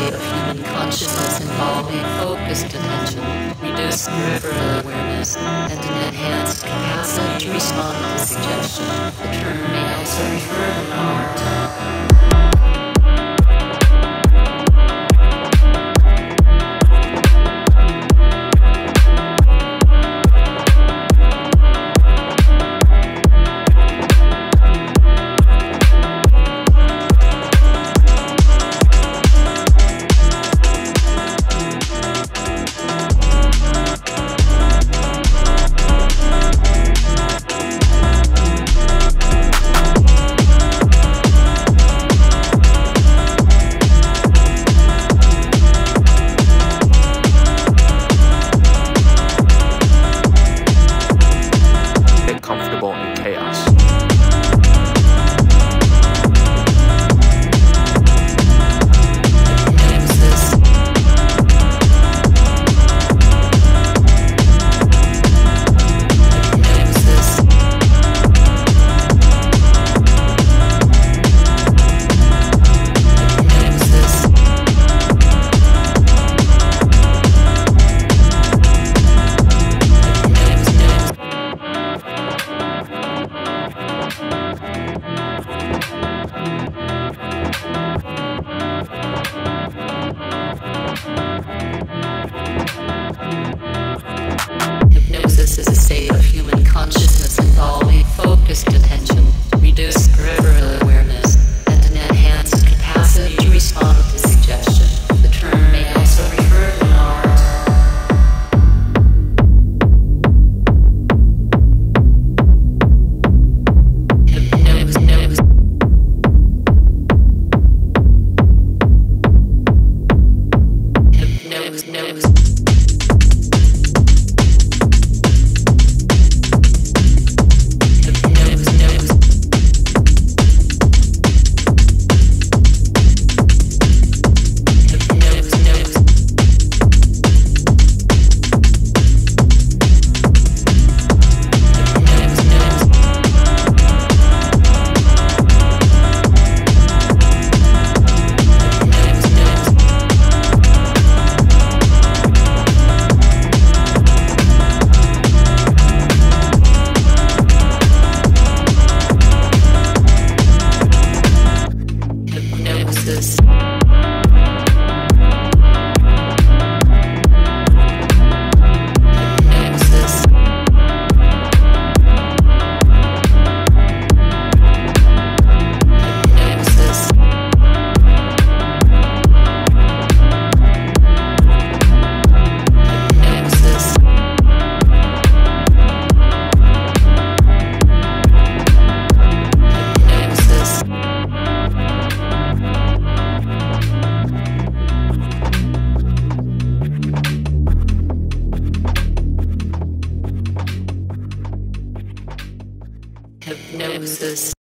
state of human consciousness involving focused attention, reduced peripheral awareness, and an enhanced capacity to respond to suggestion. The term may also refer to art. Comfortable in chaos. Hypnosis is a state of human consciousness involving focused attention, reduced peripheral awareness, and an enhanced capacity to respond to suggestion. The term may also refer to art. Hypnosis.